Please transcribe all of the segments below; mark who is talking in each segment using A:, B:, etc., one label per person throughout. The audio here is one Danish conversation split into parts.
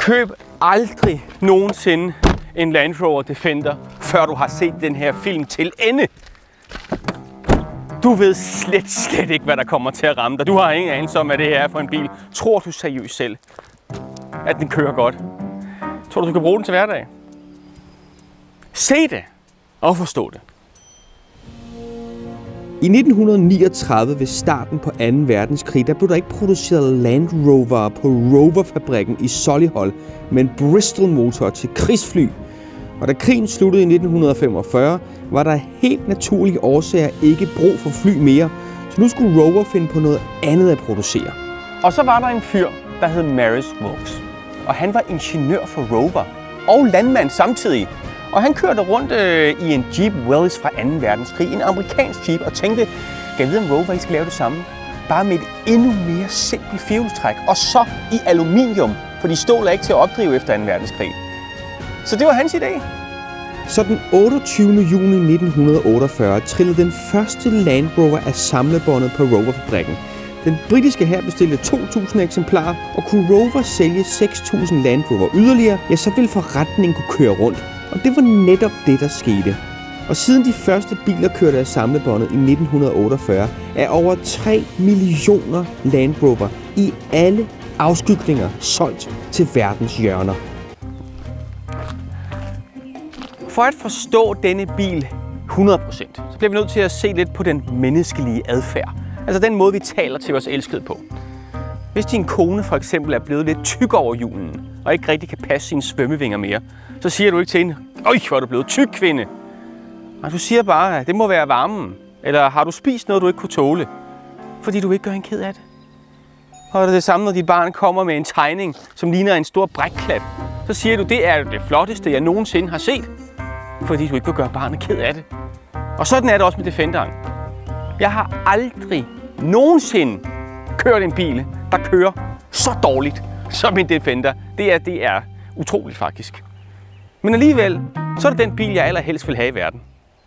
A: Køb aldrig nogensinde en Land Rover Defender, før du har set den her film til ende. Du ved slet ikke, hvad der kommer til at ramme dig. Du har ingen anelse om, hvad det her er for en bil. Tror du seriøst selv, at den kører godt? Tror du kan bruge den til hverdag? Se det og forstå det.
B: I 1939 ved starten på 2. verdenskrig, der blev der ikke produceret Land Rover på Rover-fabrikken i Solihull, men Bristol-motor til krigsfly. Og da krigen sluttede i 1945, var der helt naturlige årsager ikke brug for fly mere, så nu skulle Rover finde på noget andet at producere.
A: Og så var der en fyr, der hed Maurice Wilks, og han var ingeniør for Rover og landmand samtidig. Og han kørte rundt i en Jeep Willys fra 2. verdenskrig, en amerikansk Jeep, og tænkte, kan jeg vide om Rover, I skal lave det samme? Bare med et endnu mere simpelt firehjulstræk, og så i aluminium, fordi stål er ikke til at opdrive efter 2. verdenskrig. Så det var hans idé.
B: Så den 28. juni 1948 trillede den første Land Rover af samlebåndet på Rover-fabrikken. Den britiske hær bestilte 2.000 eksemplarer, og kunne Rover sælge 6.000 Land Rover yderligere, ja, så ville forretningen kunne køre rundt. Og det var netop det, der skete. Og siden de første biler kørte af samlebåndet i 1948, er over 3 millioner Land Rover i alle afskygninger solgt til verdens hjørner.
A: For at forstå denne bil 100%, så bliver vi nødt til at se lidt på den menneskelige adfærd. Altså den måde, vi taler til vores elskede på. Hvis din kone for eksempel er blevet lidt tyk over julen, og ikke rigtig kan passe sine svømmevinger mere, så siger du ikke til hende, øj, hvor er du blevet tyk, kvinde. Og du siger bare, at det må være varmen. Eller har du spist noget, du ikke kunne tåle? Fordi du ikke gør en ked af det. Og det er det samme, når dit barn kommer med en tegning, som ligner en stor brækklap. Så siger du, det er det flotteste, jeg nogensinde har set. Fordi du ikke vil gøre barnet ked af det. Og sådan er det også med Defenderen. Jeg har aldrig nogensinde kørt en bil, der kører så dårligt som en Defender. Det er utroligt faktisk. Men alligevel, så er det den bil, jeg allerhelst vil have i verden.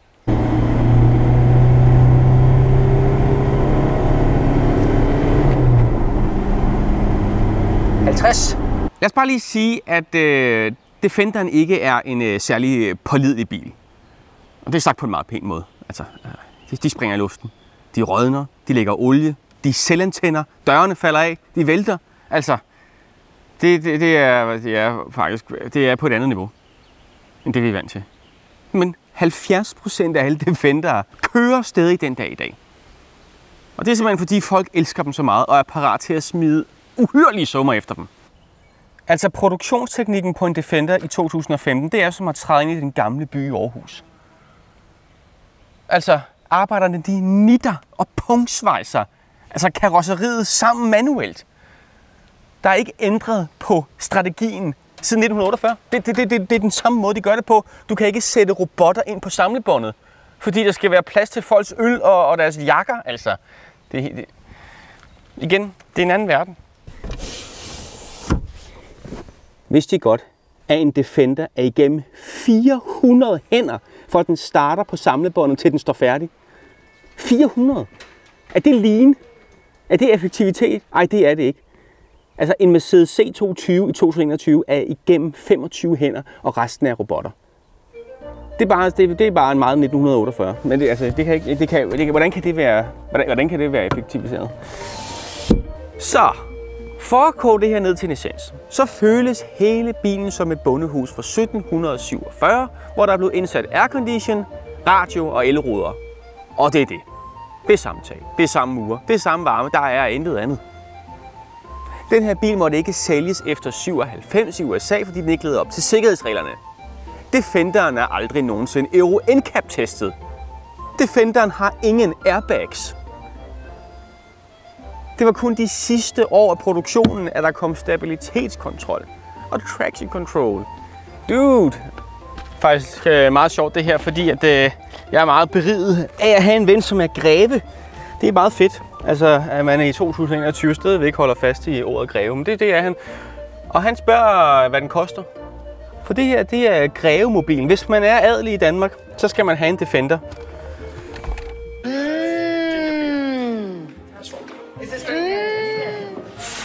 A: Lad os bare lige sige, at Defenderen ikke er en særlig pålidelig bil. Og det er sagt på en meget pæn måde. Altså, de springer i luften, de rådner, de lægger olie, de selvantænder, dørene falder af, de vælter. Altså, det er på et andet niveau, end det vi er vant til. Men 70% af alle Defendere kører stadig den dag i dag. Og det er simpelthen fordi folk elsker dem så meget og er parat til at smide uhyrlige summer efter dem. Altså produktionsteknikken på en Defender i 2015, det er som at træde ind i den gamle by i Aarhus. Altså arbejderne, de nitter og punktsvejser, altså karosseriet sammen manuelt. Der er ikke ændret på strategien siden 1948. Det er den samme måde, de gør det på. Du kan ikke sætte robotter ind på samlebåndet, fordi der skal være plads til folks øl og deres jakker. Altså, igen, det er en anden verden. Vidste I godt, at en Defender er igennem 400 hænder, for at den starter på samlebåndet, til den står færdig? 400! Er det lean? Er det effektivitet? Ej, det er det ikke. Altså en Mercedes C220 i 2021 er igennem 25 hænder, og resten er robotter. Det er bare en meget 1948. Men hvordan kan det være effektiviseret? Så, for at koge det her ned til en essens, så føles hele bilen som et bondehus fra 1747, hvor der er blevet indsat aircondition, radio og elruder. Og det er det. Det er samme tag, det er samme mure, det er samme varme, der er intet andet. Den her bil måtte ikke sælges efter 97 i USA, fordi den ikke levede op til sikkerhedsreglerne. Defenderen er aldrig nogensinde Euro NCAP-testet. Defenderen har ingen airbags. Det var kun de sidste år af produktionen, at der kom stabilitetskontrol og traction control. Dude! Faktisk meget sjovt det her, fordi at, jeg er meget beriget af at have en ven, som er greve. Det er meget fedt, altså, at man i 2021 stadigvæk holder fast i ordet greve, men det er han. Og han spørger, hvad den koster. For det her, det er grevemobilen. Hvis man er adelig i Danmark, så skal man have en Defender.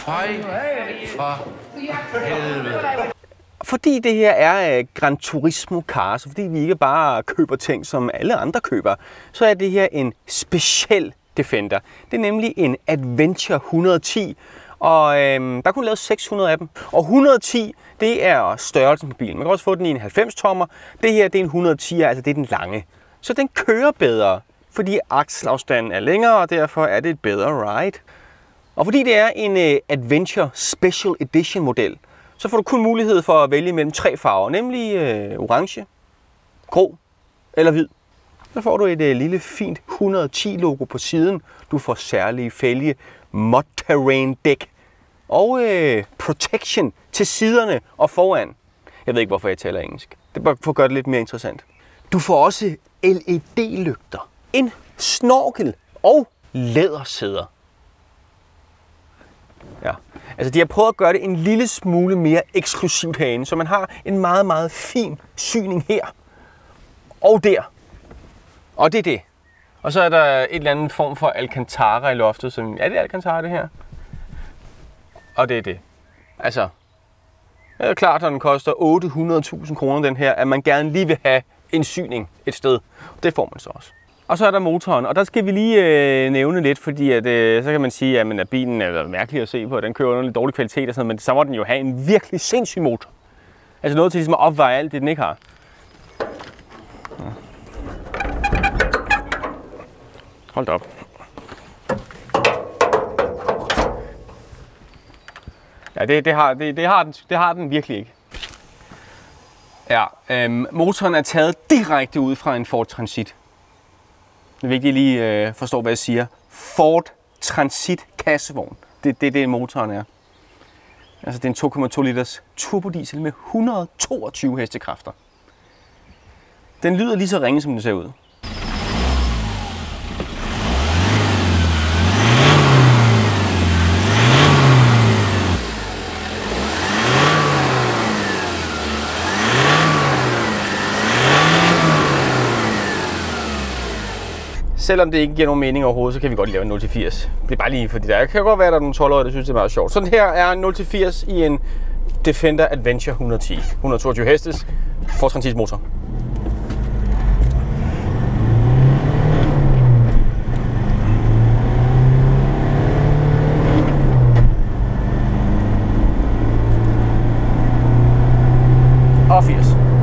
C: Føj for helvede.
A: Fordi det her er Gran Turismo cars, fordi vi ikke bare køber ting, som alle andre køber, så er det her en speciel Defender. Det er nemlig en Adventure 110, og der kunne laves 600 af dem. Og 110, det er størrelsen på bilen. Man kan også få den i en 90-tommer. Det her, det er en 110, altså det er den lange. Så den kører bedre, fordi akselafstanden er længere, og derfor er det et bedre ride. Og fordi det er en Adventure Special Edition model, så får du kun mulighed for at vælge mellem 3 farver, nemlig orange, grå eller hvid. Så får du et lille fint 110 logo på siden. Du får særlige fælge, mud terrain dæk og protection til siderne og foran. Jeg ved ikke, hvorfor jeg taler engelsk. Det er bare for at gøre det lidt mere interessant. Du får også LED-lygter, en snorkel og lædersæder. Ja, altså de har prøvet at gøre det en lille smule mere eksklusivt herinde, så man har en meget, meget fin syning her og der. Og det er det. Og så er der et eller andet form for Alcantara i loftet, som er det Alcantara det her? Og det er det. Altså, det er klart, at den koster 800.000 kroner den her, at man gerne lige vil have en syning et sted. Det får man så også. Og så er der motoren, og der skal vi lige nævne lidt, fordi at, så kan man sige, at bilen er mærkelig at se på, den kører under lidt dårlig kvalitet og sådan noget, men så må den jo have en virkelig sindssyg motor. Altså noget til ligesom at opveje alt det, den ikke har. Ja. Hold da op. Ja, det har den virkelig ikke. Ja, motoren er taget direkte ud fra en Ford Transit. Det er vigtigt, at I lige forstår, hvad jeg siger. Ford Transit kassevogn. Det er det, motoren er. Altså, det er en 2,2 liters turbodiesel med 122 hestekræfter. Den lyder lige så ringe, som den ser ud. Selvom det ikke giver nogen mening overhovedet, så kan vi godt lave en 0-80. Det er bare lige fordi der kan godt være, at der er nogle 12-årige, der synes, det er meget sjovt. Sådan her er en 0-80 i en Defender Adventure 110. 122 hestes, Ford Transit motor. Og 80.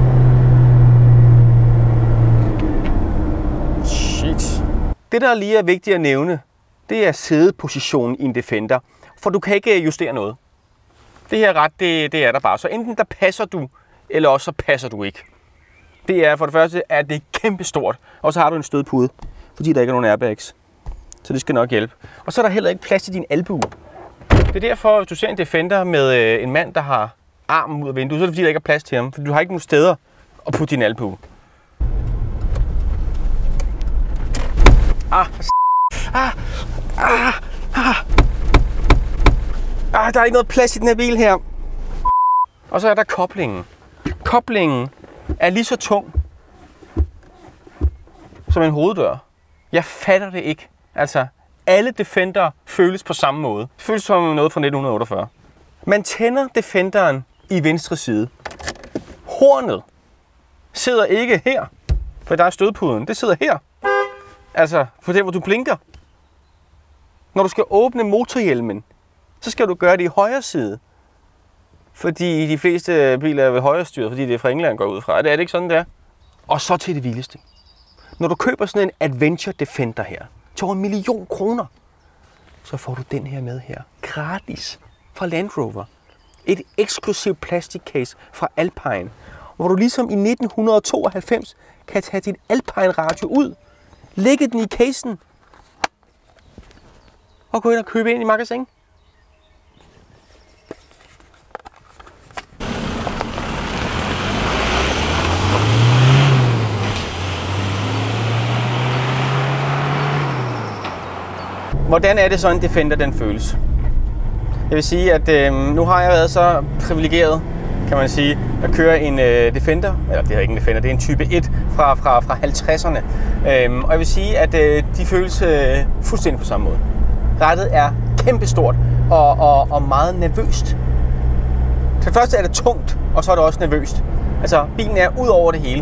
A: Det, der lige er vigtigt at nævne, det er sædepositionen i en Defender, for du kan ikke justere noget. Det her ret, det er der bare. Så enten der passer du, eller også så passer du ikke. Det er for det første, at det er kæmpestort, og så har du en stødpude, fordi der ikke er nogen airbags. Så det skal nok hjælpe. Og så er der heller ikke plads til din albue. Det er derfor, hvis du ser en Defender med en mand, der har armen ud af vinduet, så er det fordi, der ikke er plads til ham, for du har ikke nogen steder at putte din albue. Der er ikke noget plads i den her bil her. Og så er der koblingen. Koblingen er lige så tung som en hoveddør. Jeg fatter det ikke. Altså, alle Defender føles på samme måde. Det føles som noget fra 1948. Man tænder Defenderen i venstre side. Hornet sidder ikke her, for der er stødpuden. Det sidder her. Altså, for der hvor du blinker. Når du skal åbne motorhjelmen, så skal du gøre det i højre side. Fordi de fleste biler er ved højre styret, fordi det er fra England går ud fra. Det er det ikke sådan, det er. Og så til det vildeste. Når du køber sådan en Adventure Defender her, til over 1 million kroner, så får du den her med her. Gratis fra Land Rover. Et eksklusivt plastikcase fra Alpine. Hvor du ligesom i 1992 kan tage din Alpine radio ud, lægge den i casen og gå ind og købe ind i magasin. Hvordan er det så en Defender, den føles? Jeg vil sige, at nu har jeg været så privilegeret, kan man sige, at køre en Defender, eller det er ikke en Defender, det er en type 1 fra 50'erne. Og jeg vil sige, at de føles fuldstændig på samme måde. Rattet er kæmpestort, og meget nervøst. For det første er det tungt, og så er det også nervøst. Altså, bilen er ud over det hele.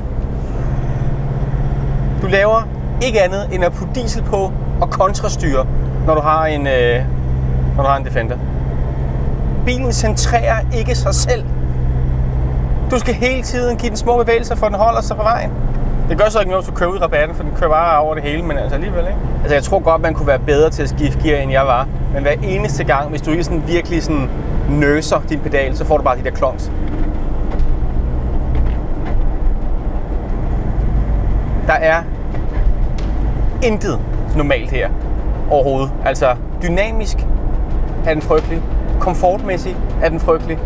A: Du laver ikke andet end at putte diesel på og kontrastyre, når du har en Defender. Bilen centrerer ikke sig selv. Du skal hele tiden give den små bevægelser, for den holder sig på vejen. Det gør så ikke noget, hvis du kører ud i rabatten, for den kører bare over det hele, men altså alligevel, ikke? Altså, jeg tror godt, man kunne være bedre til at skifte gear, end jeg var. Men hver eneste gang, hvis du ikke sådan virkelig sådan nøser din pedal, så får du bare de der klonks. Der er intet normalt her overhovedet. Altså, dynamisk er den frygtelig. Komfortmæssigt er den frygtelig.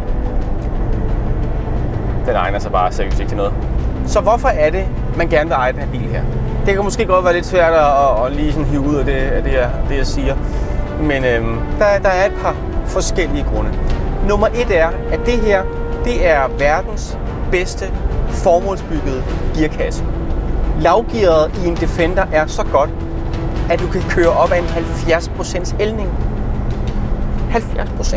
A: Den egner sig bare seriøst ikke til noget. Så hvorfor er det, man gerne vil eje den her bil her? Det kan måske godt være lidt svært at lige sådan hive ud af det jeg siger. Men der er et par forskellige grunde. Nummer 1 er, at det her, det er verdens bedste formålsbyggede gearkasse. Lavgearet i en Defender er så godt, at du kan køre op af en 70% hældning. 70%.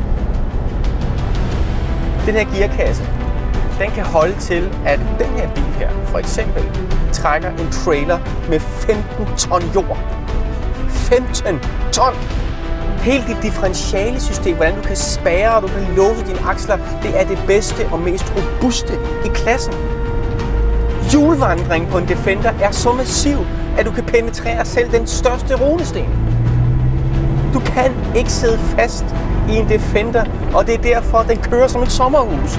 A: Den her gearkasse, den kan holde til, at den her bil her, for eksempel, trækker en trailer med 15 ton jord. 15 ton! Hele dit differentialesystem, hvordan du kan spærre og du kan låse dine aksler, det er det bedste og mest robuste i klassen. Hjulvandringen på en Defender er så massiv, at du kan penetrere selv den største runesten. Du kan ikke sidde fast i en Defender, og det er derfor, den kører som et sommerhus.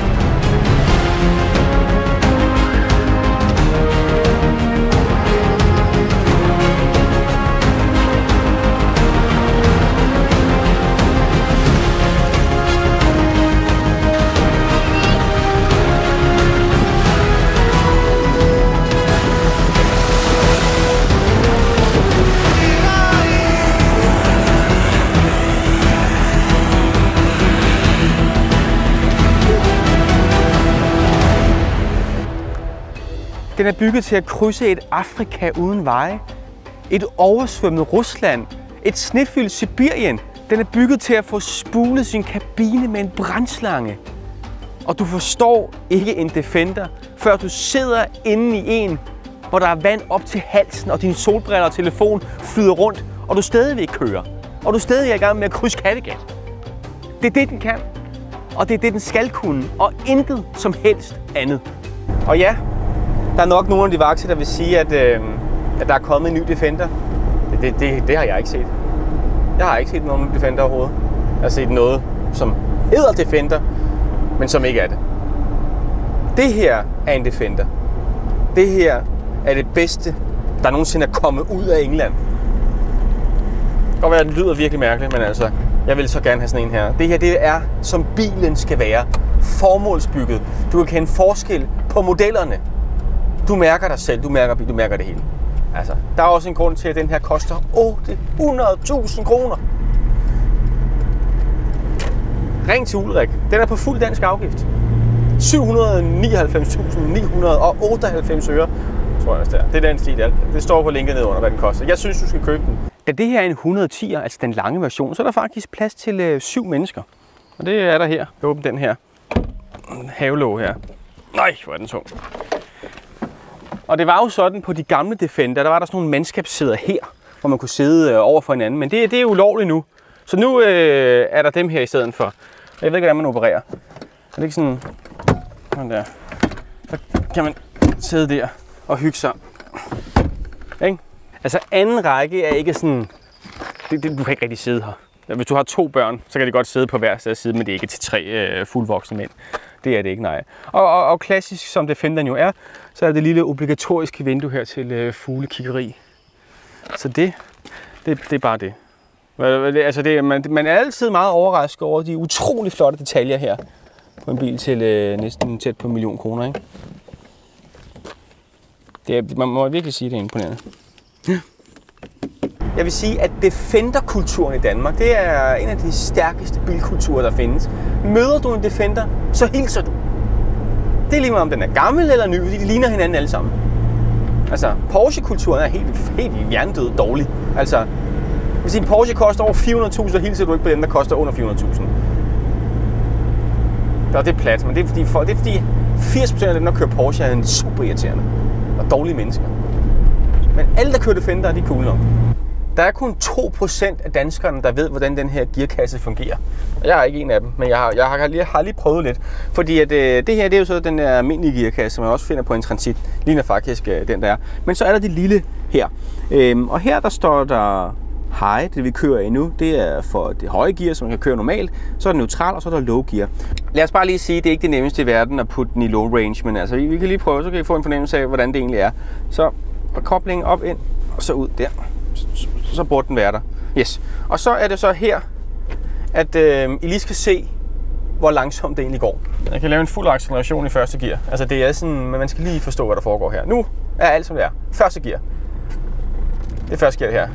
A: Den er bygget til at krydse et Afrika uden veje, et oversvømmet Rusland, et snefyldt Sibirien. Den er bygget til at få spulet sin kabine med en brandslange. Og du forstår ikke en Defender, før du sidder inde i en, hvor der er vand op til halsen, og dine solbriller og telefon flyder rundt, og du stadigvæk kører. Og du stadig er i gang med at krydse Kattegat. Det er det, den kan. Og det er det, den skal kunne. Og intet som helst andet. Og ja, der er nok nogle af de vakse, der vil sige, at der er kommet en ny Defender. Det har jeg ikke set. Jeg har ikke set nogen Defender overhovedet. Jeg har set noget, som hedder Defender, men som ikke er det. Det her er en Defender. Det her er det bedste, der nogensinde er kommet ud af England. Det kan godt være, at det lyder virkelig mærkeligt, men altså, jeg vil så gerne have sådan en her. Det her, det er, som bilen skal være. Formålsbygget. Du kan kende forskel på modellerne. Du mærker dig selv, du mærker det hele. Altså, der er også en grund til, at den her koster 800.000 kroner. Ring til Ulrik. Den er på fuld dansk afgift. 799.998 øre, tror jeg, det er. Det er den stil. Det står på linket nedenunder, hvad den koster. Jeg synes, du skal købe den. Da det her er en 110'er, altså den lange version, så er der faktisk plads til 7 mennesker. Og det er der her. Jeg åbner den her havelåg her. Nej, hvor er den tung. Og det var jo sådan på de gamle Defender, der var der sådan nogle mandskabssæder her, hvor man kunne sidde over for hinanden. Men det er ulovligt nu. Så nu er der dem her i stedet for. Jeg ved ikke, hvordan man opererer. Er det ikke sådan der? Så kan man sidde der og hygge sig. Ikke? Altså anden række er ikke sådan... Du kan ikke rigtig sidde her. Hvis du har 2 børn, så kan de godt sidde på hver side, men det er ikke til 3 fuldvoksne mænd. Det er det ikke, nej. Og klassisk som Defenderen jo er, så er det lille obligatoriske vindue her til fuglekiggeri. Så det er bare det. Altså man er altid meget overrasket over de utrolig flotte detaljer her på en bil til næsten tæt på 1 million kroner, ikke? Man må virkelig sige, det er imponerende. Jeg vil sige, at Defender-kulturen i Danmark, det er en af de stærkeste bilkulturer, der findes. Møder du en Defender, så hilser du. Det er lige meget, om den er gammel eller ny, fordi de ligner hinanden alle sammen. Altså, Porsche-kulturen er helt hjernedød dårlig. Altså, Hvis en Porsche koster over 400.000, så hilser du ikke på dem, der koster under 400.000. Det er plat, men det er fordi 80% af dem, der kører Porsche, er en super irriterende og dårlige mennesker. Men alle, der kører Defender, de er cool nok. Der er kun 2% af danskerne, der ved, hvordan den her gearkasse fungerer. Og jeg er ikke en af dem, men jeg har lige prøvet lidt. Fordi at, det her, det er jo så den der almindelige gearkasse, som man også finder på en Transit. Ligner faktisk den der er. Men så er der det lille her. Og her der står der high, det vi kører i nu. Det er for det høje gear, som man kan køre normalt. Så er det neutral, og så er der low gear. Lad os bare lige sige, det er ikke det nemmeste i verden at putte den i low range. Men altså, vi kan lige prøve, så kan I få en fornemmelse af, hvordan det egentlig er. Så koblingen op ind, og så ud der. Så burde den være der. Yes. Og så er det så her, at I lige skal se, hvor langsomt det egentlig går. Jeg kan lave en fuld acceleration i første gear. Altså det er sådan, men man skal lige forstå, hvad der foregår her. Nu er alt som det er. Første gear. Det er første gear det her.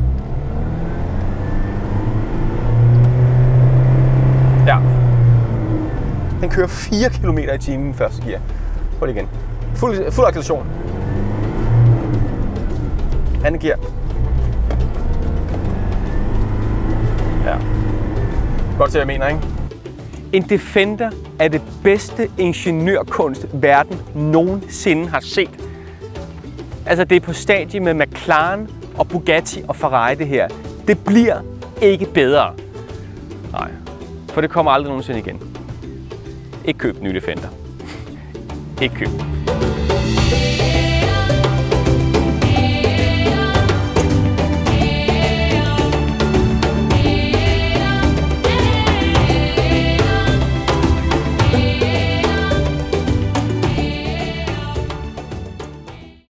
A: Ja. Den kører 4 km i timen i første gear. Prøv det igen. Fuld acceleration. Anden gear. Ja. Godt til, jeg mener, ikke? En Defender er det bedste ingeniørkunst, verden nogensinde har set. Altså, det er på stadie med McLaren og Bugatti og Ferrari, det her. Det bliver ikke bedre. Nej, for det kommer aldrig nogensinde igen. Ikke køb den nye Defender. Ikke køb.